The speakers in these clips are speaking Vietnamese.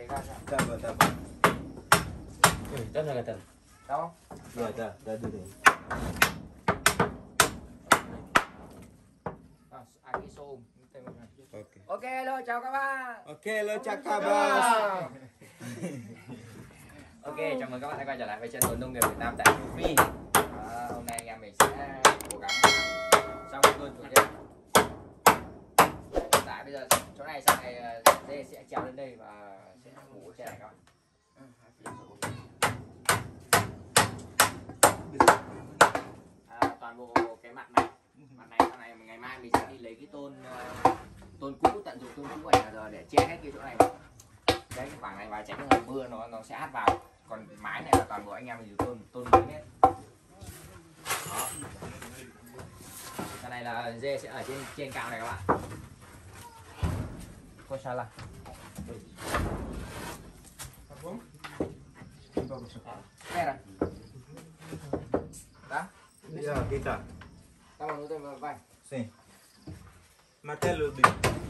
Tabar. Rất là gần. Đâu? Ya, dah dulu. Aki zoom. Okey. Ok, hello, chào các bạn. Okey, lo cakap. Ok, chào mừng các bạn đã quay trở lại với chân tuần nông nghiệp Việt Nam tại Châu Phi. Hôm nay anh em mình sẽ cố gắng xong cơn chuột đêm. Hiện tại bây giờ chỗ này sau này dê sẽ trèo lên đây và sẽ ngủ trên này các bạn. Toàn bộ cái mặt này sau này ngày mai mình sẽ đi lấy cái tôn cũ, tận dụng tôn cũ này rồi để che hết cái chỗ này. Cái khoảng này và tránh hơi mưa nó sẽ át vào. Còn mái này là toàn bộ anh em mình dùng tôn mới hết. Đó. Cái này là dê sẽ ở trên cao này các bạn. Có sao là đây này. Đó. Ya, kita. Các bạn tôi vào vai. Sim. Mata lebih.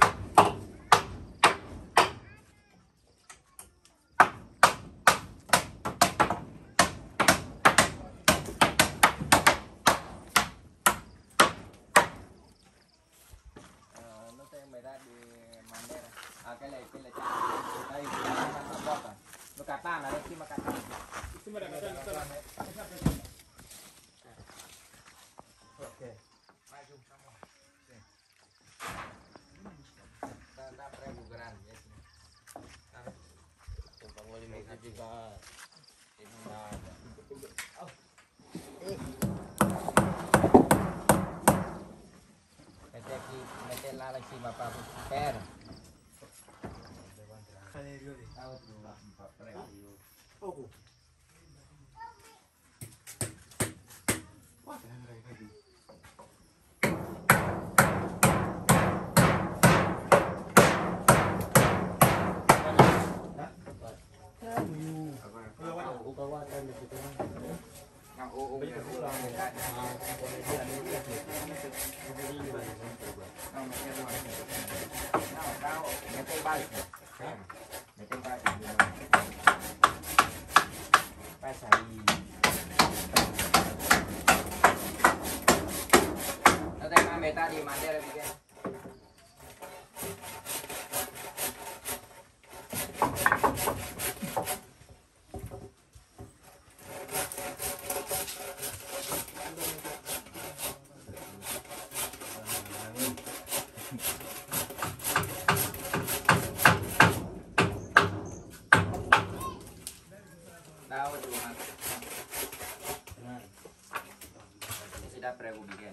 Nó tên mày ra đi màn đây này. Cái này chạm đây nó bọt rồi. Nó cắt tan là đây khi mà cắt tan. Okey. Maju sama. Tanda prebugaran ya. Tumpang wali mereka juga. Mete la lagi Bapak Per. Tahu tuh Bapak Per. Oh. Meta di Mandera bikin. Tahu cuma. Sudah pregu bikin.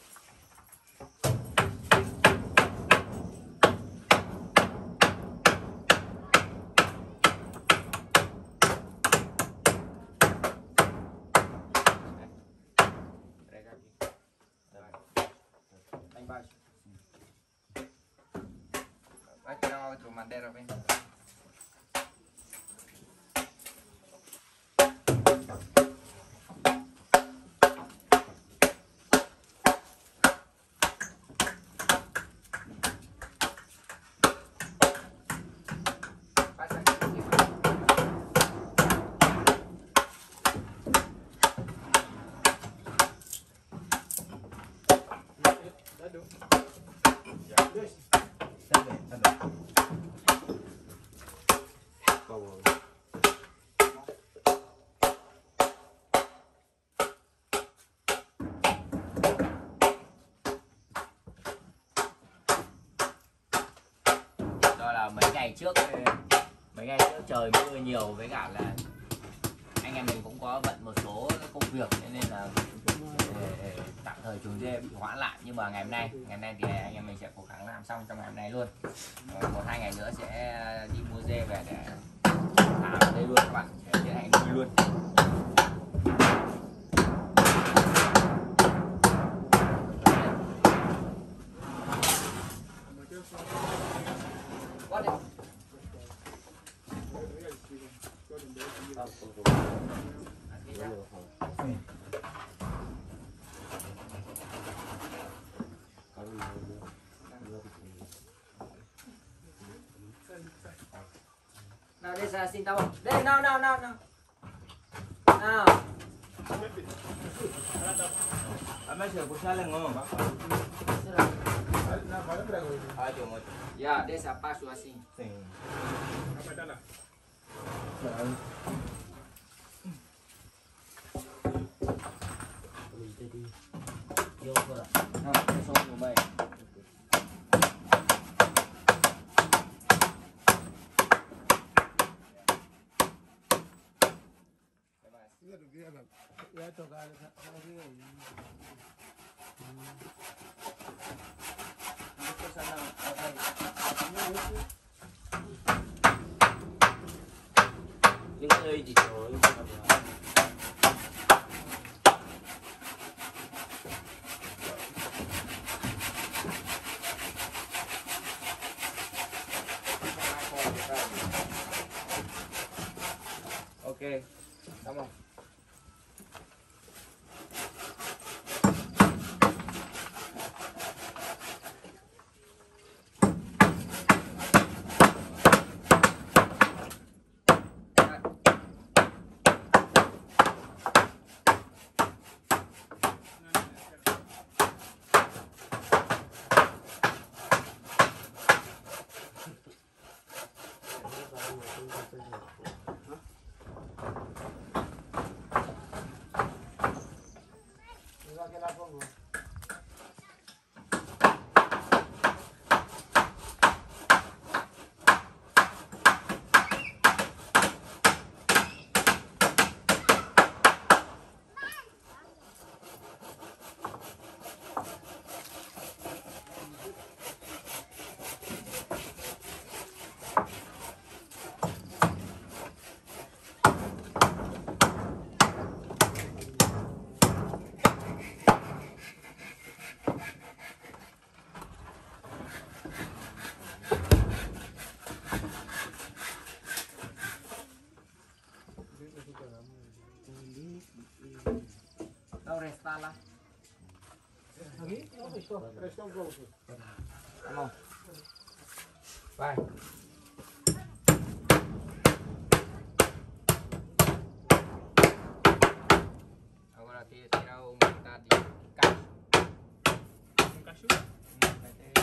Mandera ven. Do là mấy ngày trước trời mưa nhiều với cả là anh em mình cũng có bận một số công việc nên là tạm thời chuồng dê bị hoãn lại, nhưng mà ngày hôm nay thì anh em mình sẽ cố gắng làm xong trong ngày hôm nay luôn. 1-2 ngày nữa sẽ đi mua dê về để thả ở đây luôn các bạn, sẽ tiến hành nuôi luôn. Nào Desa xin tao. Đây nào. Nào. Ama siya po siya lang oh. Ayo mo. Ya, Desa pasu assim. Sim. Nào, số của mày. Những ơi gì rồi. Ok. Cảm ơn. Đâu resta lah. Come on. Vai. Agora tirar o metade de cacho. Um cacho? Vai ter.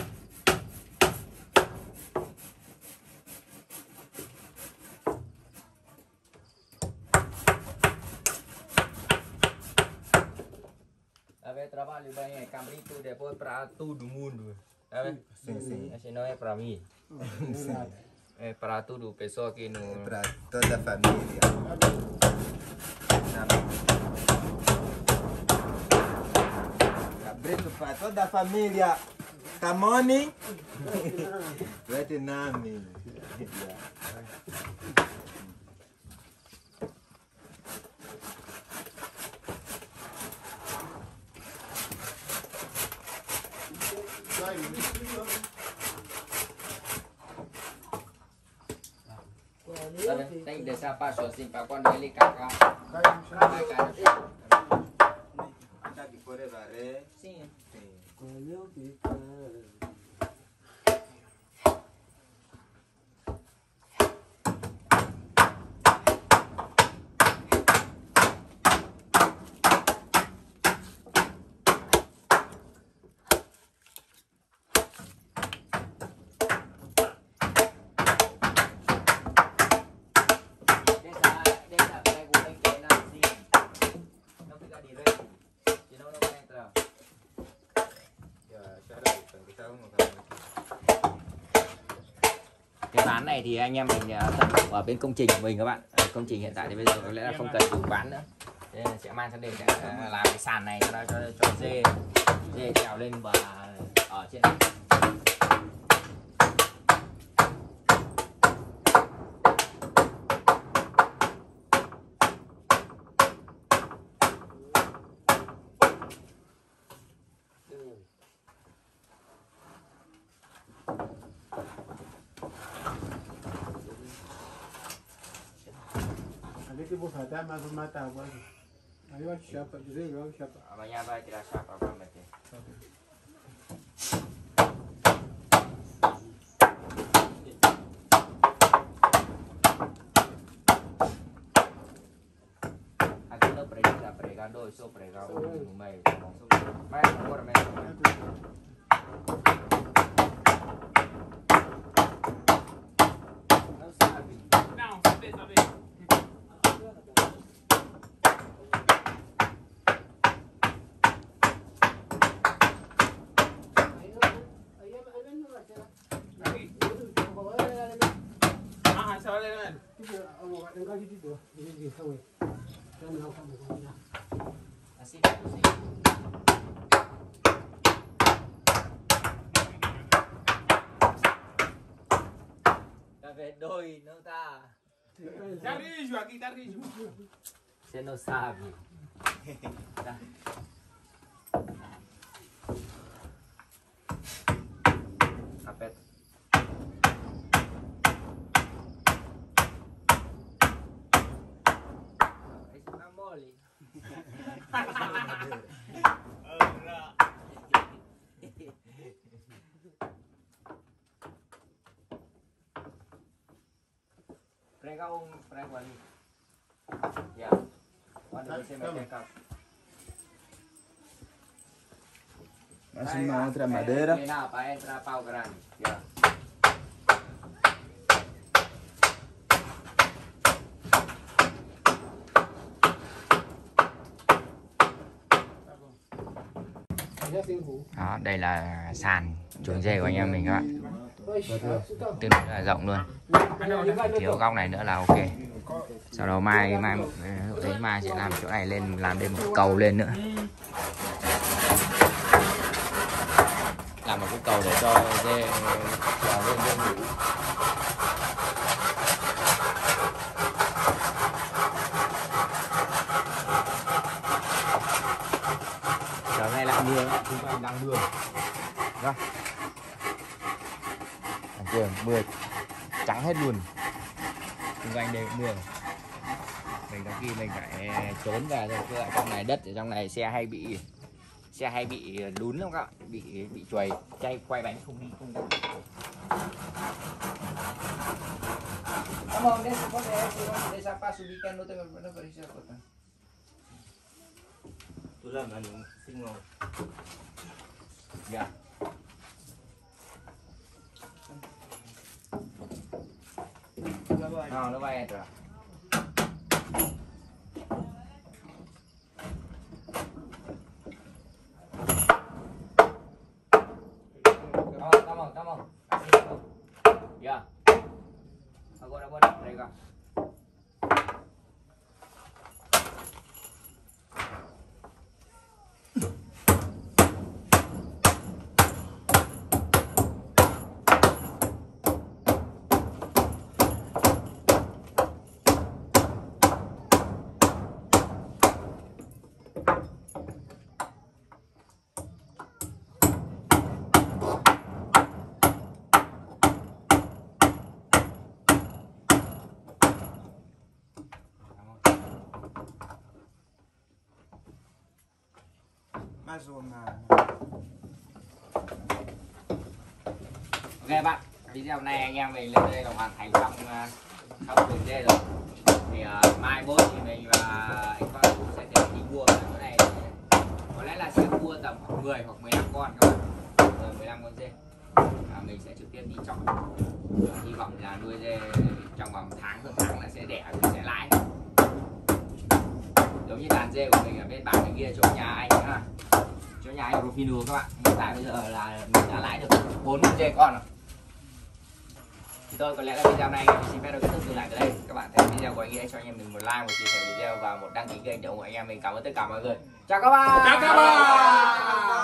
Ave trabalho bem, é cabrito depois para todo mundo. Tá vendo? Sim. Esse não é para mim. É para tudo, pessoa aqui no. Para toda a família. Cabrito para toda a família. Camone. Vietnam. Tá vendo? Tem que deixar baixo assim para quando ele cagar. Vai cair. Está aqui por aí, Sim. Deixa pego bem que não assim. Não fica direito. Senão não vai entrar. Cái ván này thì anh em mình tận dụng ở bên công trình của mình các bạn. Công trình hiện tại thì bây giờ có lẽ là không cần dùng ván nữa. Thế nên sẽ mang sang đây để làm cái sàn này cho dê trèo lên và ở trên. Ali que vou fazer mais uma tábua. Aí eu chapa, desliga, eu chapa. Amanhã vai tirar chapa para meter. prego mày mày không có là mày Não, sabe. Ah, sabe lên này. así ta về đôi nước ta Tarrijo, aqui tarrijo. você não sabe tá. Aperta. Isso não é mole. Prega ali. Ya. Cuando se mete acá. Mais uma outra madeira. Nada, para entrar pau grande. Ya. Đó, đây là sàn chuồng dê của anh em mình các bạn, tương đối là rộng luôn, thiếu góc này nữa là ok. Sau đó mai sẽ làm chỗ này lên, làm thêm một cầu lên nữa, làm một cái cầu để cho dê trèo lên dê ngủ. Giờ này lại mưa, xung quanh đang mưa. Đó. Trường mưa trắng hết luôn. Xung quanh đây mưa. Mình có khi mình phải trốn vào rồi, chứ ở trong này đất, ở trong này xe hay bị lún lắm các bạn, bị chuồi chay quay bánh không đi không được. Cảm ơn đấy, có thể để sao pa subikan nó có đi sao vậy? Tôi làm là những sinh ngồi. Dạ. Nó bay rồi. Come on. Yeah. Agora, prega. Mais uma. Ok bạn, video hôm nay anh em mình lên đây là hoàn thành xong chuồng dê rồi. Thì mai mốt thì mình và anh Khoa sẽ tiến hành mua cái này, có lẽ là sẽ mua tầm 10 hoặc 15 con các bạn, 15 con dê. Mình sẽ trực tiếp đi chọn, hy vọng là nuôi dê trong vòng tháng là sẽ đẻ, sẽ lãi. Giống như đàn dê của mình ở bên bản bên kia chỗ nhà anh ha, chỗ nhà anh Rufino các bạn, hiện tại bây giờ là mình đã lãi được 4 con dê con rồi. Thì tôi có lẽ là video này mình xin phép được kết thúc dừng lại tại đây. Các bạn thấy video của anh ấy cho anh em mình một like, một chia sẻ video và một đăng ký kênh để ủng hộ anh em mình. Cảm ơn tất cả mọi người. Chào các bạn. Chào các bạn.